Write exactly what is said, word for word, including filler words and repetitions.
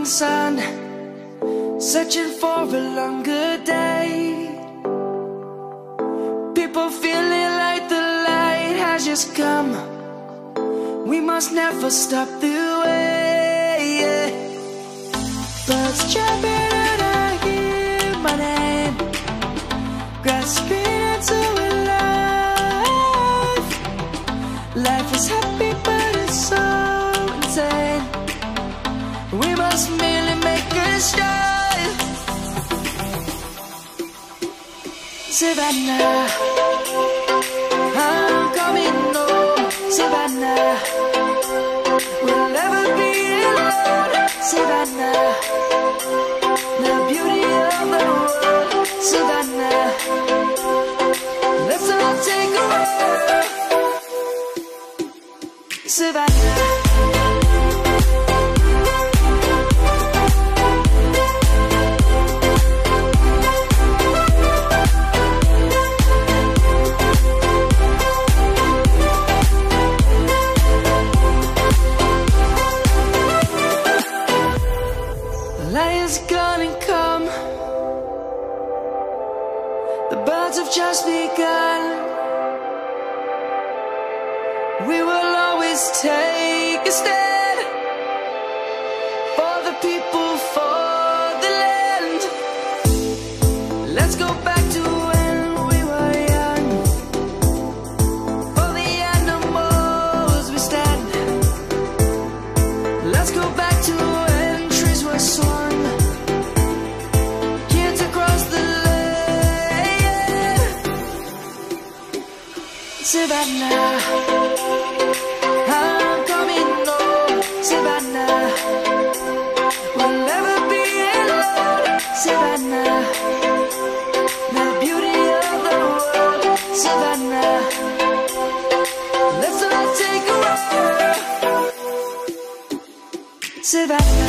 sun, searching for a longer day. People feeling like the light has just come. We must never stop the way, yeah. Birds chirping and I hear my name, grasping into a life. Life is happy but it's so insane. We must merely make a start. Savannah, I'm coming home. Savannah, we'll never be alone. Savannah, the beauty of the world. Savannah, let's all take a walk. Savannah. Lion's gonna come. The birds have just begun. We will always take a stand for the people, for the land. Let's go back to when we were young. For the animals we stand. Let's go back to when trees were swung. Kids across the land. Savannah, I'm coming home. Savannah, we'll never be alone. Savannah, the beauty of the world. Savannah, let's all take a walk. Savannah.